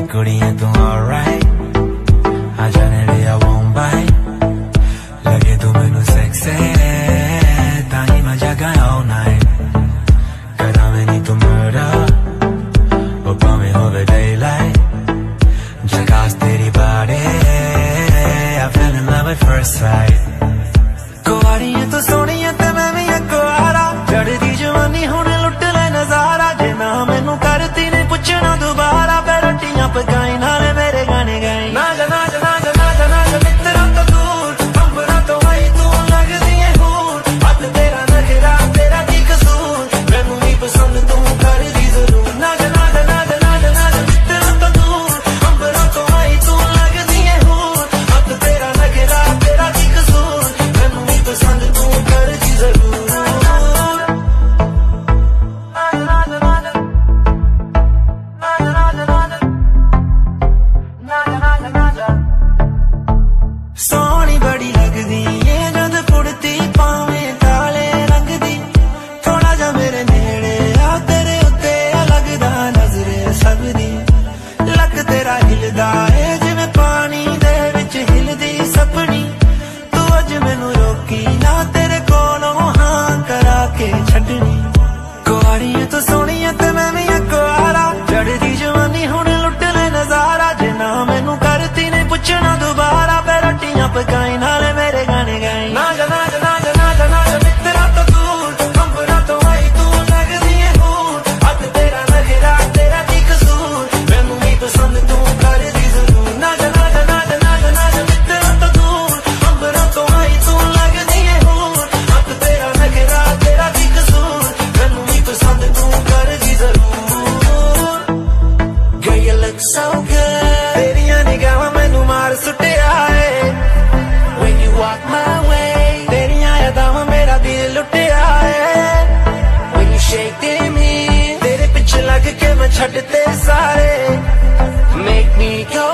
कुड़ियां तू alright, आ जाने ले I won't bite, लगे तू मैनू sexy, ताही मैं जगा all night, करा मैं नहीं तू murder, वो पावे होवे daylight, जगास तेरी body, I fell in love at first sight, कुआरी है तो सोनी है ते मैं भी कुआरा, चढ़दी जवानी होने लुट ले नजारा, जे ना मैनू करती ने पूछना दोबारा, पैरोटियां पकाई नाले मेरे गाने गाई, ना जा ना जा ना जा ना जा ना जा मित्रा तो दूर, अंबरा तो आई तू लगदी है हूर, हद तेरा नखरा तेरा की कसूर, मैनू नहीं पसंद तू कर दी जरूर, ना जा ना जा ना जा ना जा ना जा मित्रा तो दूर, अंबरा तो आई तू लगदी है हूर, हद तेरा नखरा तेरा की कसूर, मैनू नहीं पसंद तू कर दी जरूर। सोनी बड़ी लगदी है जद फुड़ती पावे काले रंग दी, थोड़ा जा मेरे नेड़े आ तेरे उत्ते लगदा नजरे सब दी, लक तेरा हिलदा है जिवें पानी दे विच हिलदी सपनी, तू अज मैनू रोकी ना तेरे कोलों हां करा के छड्डनी, कुआरी है तू सोहनी है ते मैं भी कुआरा, चढ़दी जवानी हुण लुट ले नजारा, जे ना मैनू करती ने पुछना दोबारा, पैरोटियां पकाई नाले मेरे गाने गाई, ना जा ना जा ना जा ना जा ना जा मित्रा तो दूर, अंबरा तो आई तू लगदी है हूर, हद तेरा नखरा तेरा की कसूर, मैनू नहीं पसंद तू कर दी जरूर, ना जा ना जा ना जा ना जा ना जा मित्रा तो दूर, अंबरा तो आई तू लगदी है हूर, हद तेरा नखरा तेरा की कसूर, मैनू नहीं पसंद तू कर दी जरूर। Girl you look so good, तेरियां निगाहां मैनू मार सुटिया है, when you walk my way, तेरियां यादां मेरा दिल लुटिया है, when you shake me, तेरे पिछे लग के मैं छड्डते सारे, make me go